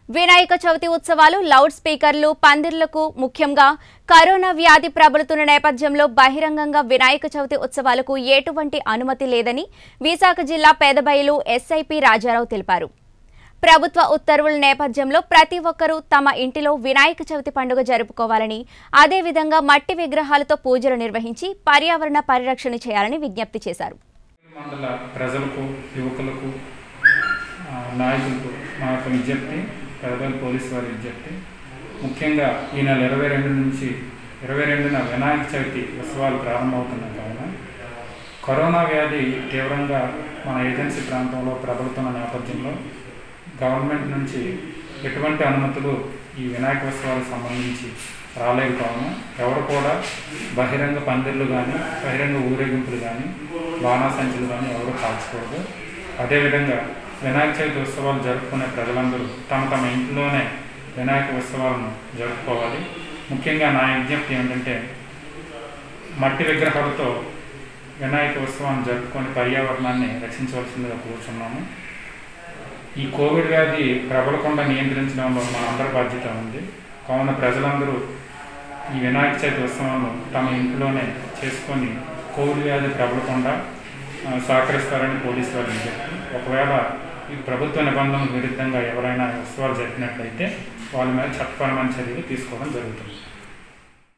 వినాయక చవితి ఉత్సవాలు లౌడ్ స్పీకర్లు పందిర్లకు ముఖ్యంగా కరోనా వ్యాధి ప్రబలుతున్న నేపథ్యంలో బహిరంగంగా వినాయక చవితి ఉత్సవాలకు ఎటువంటి అనుమతి లేదని విశాఖ జిల్లా పెదబయలు ఎస్ఐపి రాజారావు తెలిపారు. ప్రభుత్వ ఉత్తర్వుల నేపథ్యంలో ప్రతి ఒక్కరూ తమ ఇంటిలో వినాయక చవితి పండుగ జరుపుకోవాలని, అదే విధంగా మట్టి విగ్రహాలతో పూజలు నిర్వహించి పర్యావరణ పరిరక్షణ చేయాలని విజ్ఞప్తి చేశారు. మండల ప్రజలకు, యువకులకు, నాయకులకు మా యొక్క విజ్ఞప్తి, పెదబయలు పోలీసు వారి విజ్ఞప్తి. ముఖ్యంగా ఈ నెల 22 నుంచి 22న వినాయక చవితి ఉత్సవాలు ప్రారంభమవుతున్నాయి. కావున కరోనా వ్యాధి తీవ్రంగా మన ఏజెన్సీ ప్రాంతంలో ప్రబలుతున్న నేపథ్యంలో గవర్నమెంట్ నుంచి ఎటువంటి అనుమతులు ఈ వినాయక ఉత్సవాలకు సంబంధించి రాలేదు. కావున ఎవరు కూడా బహిరంగ పందిర్లు కానీ, బహిరంగ ఊరేగింపులు కానీ, బాణాసంచులు కానీ ఎవరు కాల్చకూడదు. అదేవిధంగా వినాయక చవితి ఉత్సవాలు జరుపుకునే ప్రజలందరూ తమ తమ ఇంట్లోనే వినాయక ఉత్సవాలను జరుపుకోవాలి. ముఖ్యంగా నా విజ్ఞప్తి ఏంటంటే, మట్టి విగ్రహాలతో వినాయక ఉత్సవాన్ని జరుపుకొని పర్యావరణాన్ని రక్షించవలసిందిగా కోరుచున్నాము. ఈ కోవిడ్ వ్యాధి ప్రబలకుండా నియంత్రించడంలో మన అందరి బాధ్యత ఉంది. కావున ప్రజలందరూ ఈ వినాయక చవితి ఉత్సవాలను తమ ఇంట్లోనే చేసుకొని కోవిడ్ వ్యాధి ప్రబలకుండా సహకరిస్తారని పోలీసు వారు విజ్ఞప్తి. ఒకవేళ ఈ ప్రభుత్వ నిబంధనలకు విరుద్ధంగా ఎవరైనా ఉత్సవాలు జరిపినట్లయితే వాళ్ళ మీద చట్టపరమైన చర్యలు తీసుకోవడం జరుగుతుంది.